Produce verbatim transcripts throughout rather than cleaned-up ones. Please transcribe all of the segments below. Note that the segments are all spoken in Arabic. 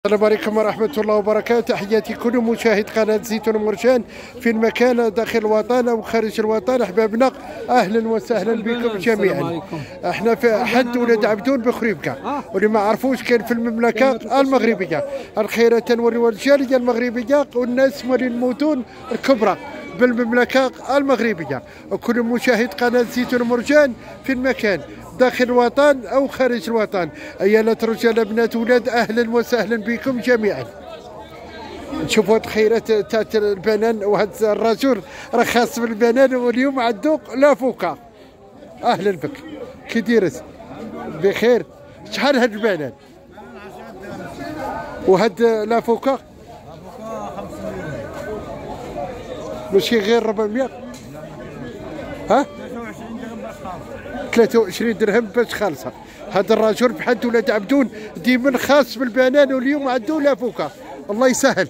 السلام عليكم ورحمة الله وبركاته. تحياتي كل مشاهد قناة زيتون مرجان في المكان داخل الوطن أو خارج الوطن. أحبابنا أهلا وسهلا بكم جميعا. احنا في حد ولاد عبدون بخريبكا، واللي ما عرفوش كان في المملكة المغربية. الخيرة تنولي والجالية المغربية والناس مولي المدن الكبرى بالمملكة المغربية، وكل مشاهد قناة زيتون مرجان في المكان داخل الوطن او خارج الوطن. ايالة رجال بنات ولاد اهلا وسهلا بكم جميعا. نشوفوا هاد الخيرات تاع البنان، وهذا الرجل راه خاص بالبنان واليوم عندو لافوكا. اهلا بك، كي دايرت؟ بخير. شحال هاد البنان؟ وهاد لافوكا؟ ماشي غير أربعمية؟ ها؟ ثلاثة وعشرين درهم باش خالصه. هذا الرجل بحد ولاد عبدون ديما خاص بالبنان واليوم عنده لافوكا. الله يسهل.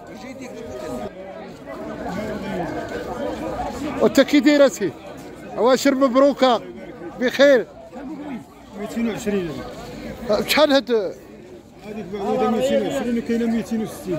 وانت كي داير اسي؟ عواشر مبروكه بخير. مئتين وعشرين. شحال هاد؟ هذيك بعوده مئتين وعشرين وكاينه مئتين وستين.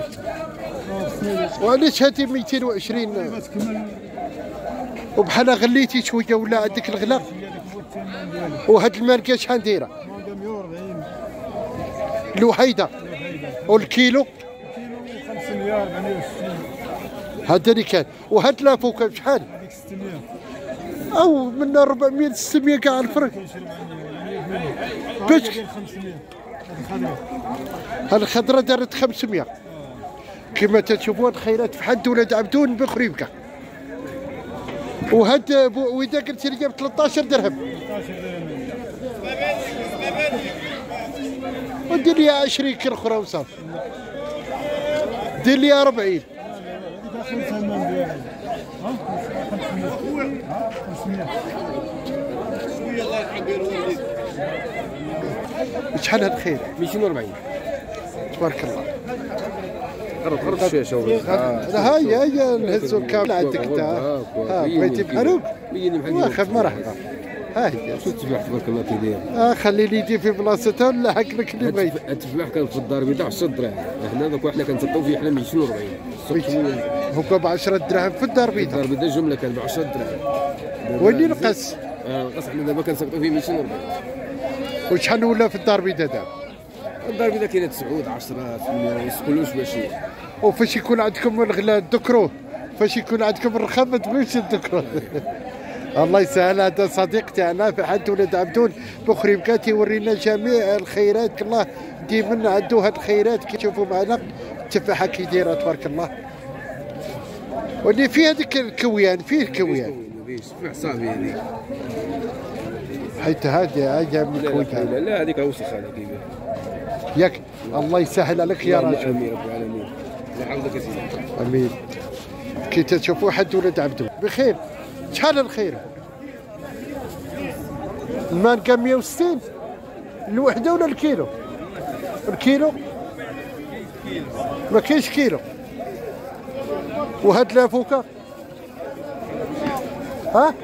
وعلاش هادي مئتين وعشرين؟ وبحال غليتي شويه ولا عندك الغلا؟ وهاد الماركه شحال دايره؟ مئة وأربعين الوحيده. والكيلو؟ كيلو خمسمية أربعمية وستين. هذا اللي كان. وهاد لافوكا بشحال؟ هذيك ستمية. او من أربعمية ل ستمية كاع الفرق. باش خمسمية. هاد الخضره دارت خمسمية. كما تشوفوا الخيرات في حد ولاد عبدون بخريبكا. وهاد وإذا قلت لي ب ثلاثة عشر درهم ودير لي عشرين كيلو اخرى وصافي. دير لي أربعين. شحال هاد الخير؟ مئتين وأربعين. تبارك الله. غرب غرب الشاشه. ها هي هي نهزو الكامل عندك انت. ها بغيتي بحالوك؟ واخا مرحبا. ها هي. شو التفاح تبارك الله كي داير؟ اه خلي لي يجي في بلاصتها ونلحق لك اللي بغيت. التفاح كان في الدار البيضاء عشرة دراهم، هنا دوك حنا كنتسطاو فيه حنا مئتين وأربعين. هو ب عشرة دراهم في الدار البيضاء. الدار البيضاء الجمله كان ب عشرة دراهم. وين نقص؟ اه نقص. حنا دابا كنسطاو فيه مئتين وأربعين. وشحال ولا في الدار البيضاء دابا؟ الدار البيضاء كاينه تسعة عشرة ثمانية كلش ماشي. وفاش يكون عندكم الغلا تذكروه، فاش يكون عندكم الرخام ما تبغيوش تذكروه. الله يسهل. هذا صديق تاعنا في حد ولاد عبدون بخريبكا تيورينا جميع الخيرات. الله ديما عنده هاد الخيرات كي تشوفوا معنا. التفاحه كي دايره تبارك الله. واللي فيه هذيك الكويان، فيه الكويان. تفاح صافي هذيك. حيت هذه هي من الكويان. لا لا هذيك اوسخ هذيك ياك. الله يسهل عليك يا راجل. امين رب العالمين. الله يحفظك يا سيدي. امين. كي تشوفوا حد ولاد عبدون بخير. شحال الخير؟ المانكا مئة وستين الوحده ولا الكيلو؟ الكيلو؟ ما كاينش كيلو. وهاد لافوكا؟ ها؟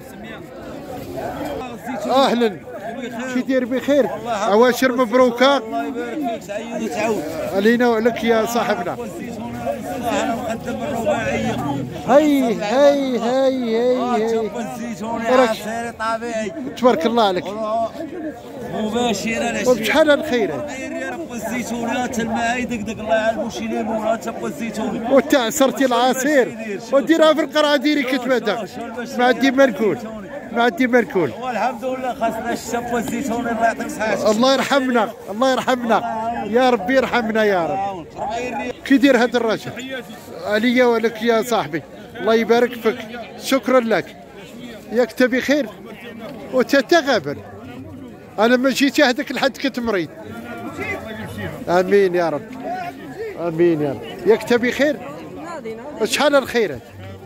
اهلا. كي داير بخير؟ عواشر مبروكه. الله يبارك فيك. سعيد وتعود علينا وعليك يا صاحبنا. انا مقدم الرباعيه. هي هي هي هي شوف الزيتون يا عسيري طبيعي. تبارك الله عليك. مباشره. وبشحال الخيرات؟ الزيتونات الماء يدقدق الله يعلمو شي ليمونات تبقى الزيتون. وتاع صرتي العصير وديرها في القرعه ديري كتبدا. ما عندي ما نقول، ما عندي ما نقول. والحمد لله خاصنا الشب والزيتون. الله يعطيك الصحه. الله يرحمنا، الله يرحمنا يا ربي، يرحمنا يا رب. كي داير هذا الرجل؟ عليا ولك يا صاحبي. الله يبارك فيك. شكرا لك. ياك انت بخير؟ وتتغابر. انا ما جيتي هذاك الحد كنت مريض. امين يا رب. امين يا رب. ياك انت بخير؟ شحال الخيرات؟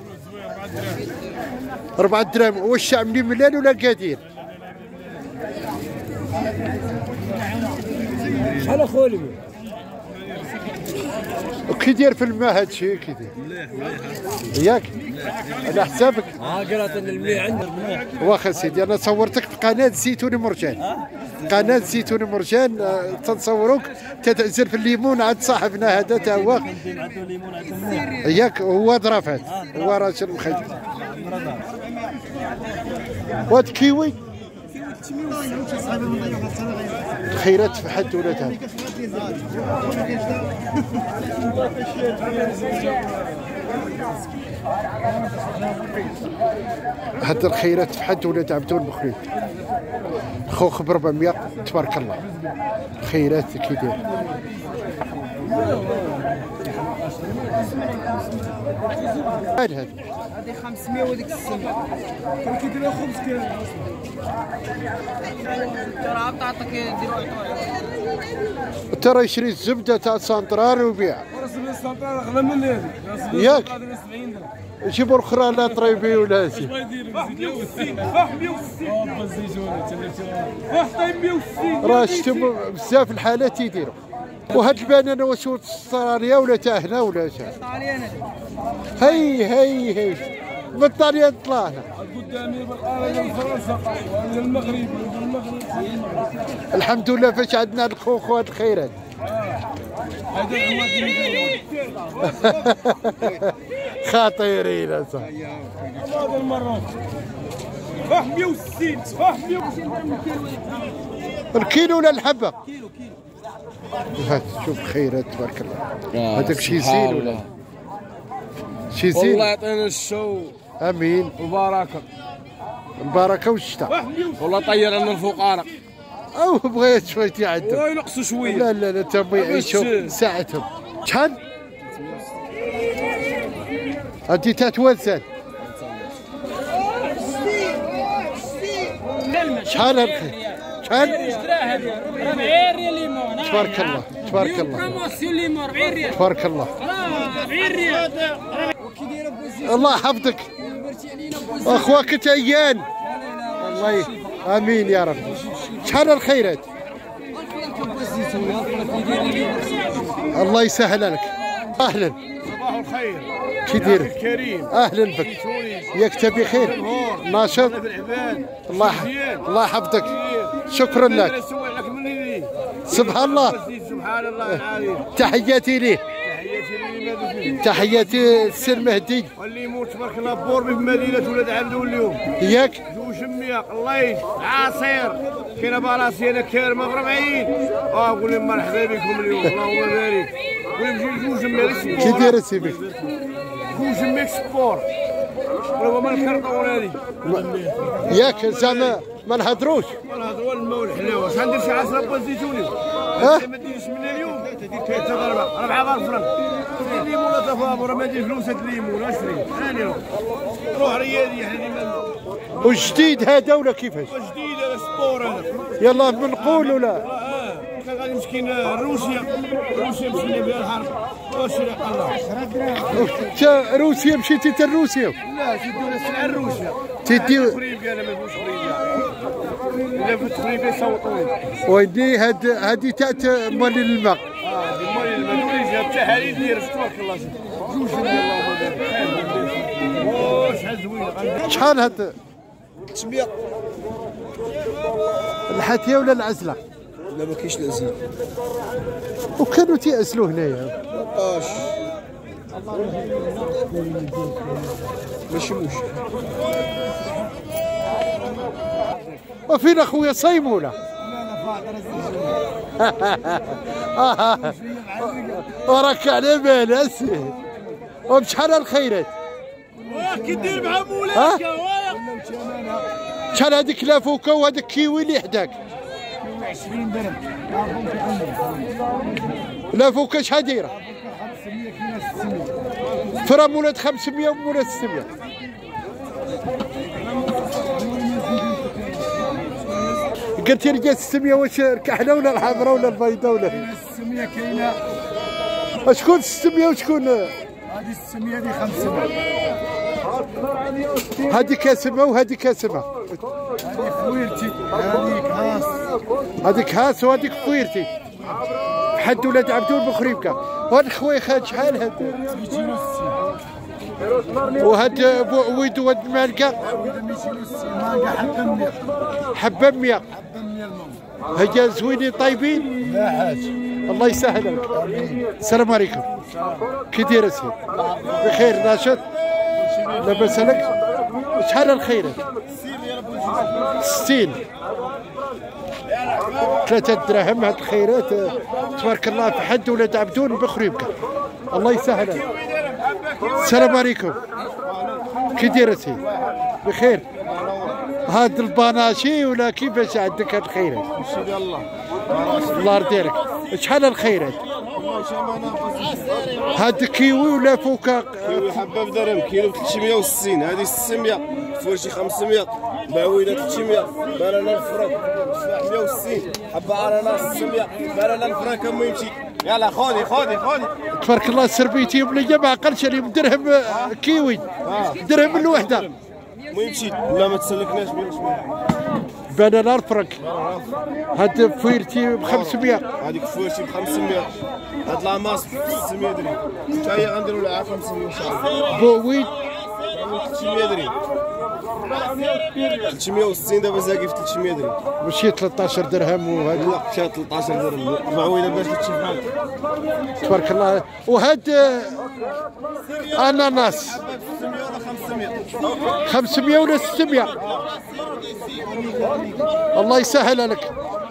أربعة دراهم. واش عاملين ملال ولا قادير؟ شحال اخويا؟ وكي داير في الماء هذا الشيء كي داير؟ مليح مليح ياك على حسابك. اه قرات ان المليح عندك مليح. واخا سيدي انا صورتك في قناه زيتون مرجان. قناه زيتون مرجان تنصوروك تتعزل في الليمون عند صاحبنا هذا تا هو. ياك هو ظرافات هو راجل مخير. وهاد كيوي خيرات في حد ولا تاني. هاد الخيرات في حد ولا عبدون بخريط خوخ ب أربعمية تبارك الله. خيرات كي داير. هاد هاد هذه خمسمية وهذيك ستمية. كان كيديروا خبز كامل. راه بطاطا كيديروا ترى يشري الزبده تاع سنترال ويبيع. رسم السنترال اغلى من هذه. ياك يجيبوا الاخرى لا طريبي ولا شي. مية وستين واحد مية وستين اه الزيتونه واحد مية وستين راه شفتوا بزاف الحالات يديروا. وهاد البنانه واش استراليا ولا تاع هنا ولا تاع طاليانه. هي هي هي من طاليان طلعنا قدامي بالقاره من فرنسا ومن المغرب ومن المغرب. الحمد لله فاش عندنا الخوخ وهاد الخيرات. هذا هو خطيرين اصاحبي. هذا المروك واحد مية وستين واحد مية وستين الكيلو ولا الحبه؟ كيلو كيلو. هات شوف خيرات تبارك الله. هذاك شي زين ولا شي زين؟ والله يعطينا الشو. امين وبركه. البركه والشتاء. والله طير لنا الفقراء. او بغيت شويه عندهم. وينقصوا شويه. لا لا لا تما يعيشوا ساعتهم. شحال؟ هادي تتوزن. شحال هالخير؟ شحال؟ أربعين ريال ليمون. تبارك الله تبارك الله. بروموسيون ليمون أربعين ريال. تبارك الله. أربعين ريال. الله يحفظك. اخواك تعيان. الله ي... امين يا رب. شحال الخيرات؟ الله يسهل لك. اهلا. صباح الخير. كي داير؟ كريم. اهلا بك. ياك انت بخير؟ ناشط؟ الله الله يحفظك. شكرا لك. سبحان الله. سبحان الله العظيم. تحياتي ليه. تحياتي السي المهدي. والليمون تبارك الله بوربي في مدينه ولاد عبدو اليوم. ياك؟ ذو شميه الله عصير كاينه براسي انا كارمه بربعين. اه قول لهم مرحبا بكم اليوم اللهم بارك. قول لهم جيو شميه كي داير سيدي؟ ذو شميه سبور. هو ما الكرطون هذه. ياك زعما ما نهضروش. ما نهضروا الماء والحلاوه. واش غندير شي عشرة بواط زيتوني؟ ها؟ ما ديرش منها اليوم ثلاثة ضربة أربعة غير فرنك. الليمون لا تفابور ما دير فلوس هاد الليمون اشري. هاني روح روح ريالي حنا وجديد هذا ولا كيفاش؟ جديد هذا سبور هذا. يلا بنقول ولا؟ اه كان غادي مسكين روسيا روسيا مشينا بها الحرب وشري الله. انت روسيا مشيتي حتى لروسيا؟ لا تديونا السلعه لروسيا. تديو تخريب انا ما فيهوش خريب. الا في التخريب يصوتوني. ويدي هاد هادي تاعت مال الماء. اه المال المدوري جاب التحاليل ديال تبارك الله. جوج اللهم بارك. اوه شحال زوينه. شحال هاد؟ تسمية. الحاتيه ولا العزله؟ لا ما كاينش العزل. وكانوا تيأسلوا هنايا. مابقاش. ماشي مشكل. وفين اخويا صايم ولا؟ وراك على بالك. وبشحال الخيرات؟ كي دير مع مولاك. شحال هذيك لافوكا وهذاك كيوي اللي حداك؟ عشرين درهم. لافوكا شحال دايره؟ خمسمية كاينه ستمية. فرا مولات خمسمية ومولات ستمية. قلت لي ستمية واش الكحله ولا الحمراء ولا البيضاء ولا؟ ستمية كاينه. شكون ستمية وشكون؟ هذه ستمية هذه خمسمية. هذه كاسمه وهذه كاسمه. هذه فويرتي هذيك هاس. هذيك هاس وهذيك فويرتي. حد ولاد عبدون بخريبكه. هاد خويا خد شحال هاد؟ وهاد بو عويد وهاد مالكه حبه مية. هيا زوينين طيبين؟ لا حاج الله يسهل لك. السلام عليكم. كي داير اسيدي؟ بخير ناشط؟ لاباس عليك؟ شحال الخيرات؟ ستين. ثلاثة دراهم هاد الخيرات تبارك الله في حد ولاد عبدون بخريبكه. الله يسهل عليك. السلام عليكم. كي داير اسيدي؟ بخير. هاد البناشي ولا كيفاش عندك هاد الخيرات؟ الله الله يرضي عليك. شحال الخيرات؟ هاد كيوي ولا فوكا؟ كيلو حبه بدرهم، كيلو ب ثلاثمية وستين، هذه ستمية، فرشي خمسمية، معوينه ثلاثمية، بنانا الفرن سبعمية وستين، حبه اناناس ستمية، بنانا الفرن كم يمشي؟ يلا خذي خذي خذي. تبارك الله سربيتي ولا ما عقلش اليوم درهم كيوي درهم الوحده. ما يمشي لا ما تسلكناش بيا. بنانا الفرنك هاد فويرتي ب خمسمية. هذيك فويرتي ب خمسمية، هاد لاماس ب ستمية درهم، حتى هي غنديروا لها خمسمية ان شاء الله. بويد ثلاثمية درهم، ثلاثمية وستين دابا زاكي في ثلاثمية درهم. ماشي ثلاثة عشر درهم وهذا. لا حتى ثلاثة عشر درهم معوينه باش تمشي بحال. تبارك الله. وهاد اناناس ستمية ولا خمسمية؟ خمسمية ولا ستمية. الله يسهل عليك.